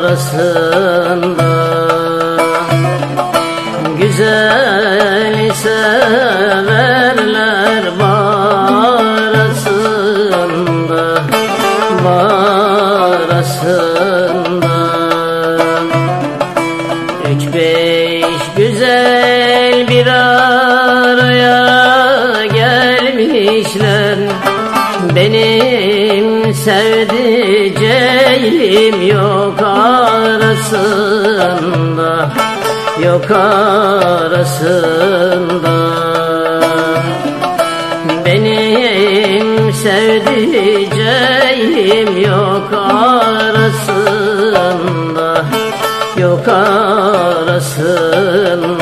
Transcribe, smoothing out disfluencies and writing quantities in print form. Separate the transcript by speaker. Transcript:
Speaker 1: arasında. Güzel severler bağrasında, bağrasında. Üç beş güzel bir araya gelmişler. Benim sevdiceğim yok arasında, yok arasında. Benim sevdiceğim yok arasında, yok arasında.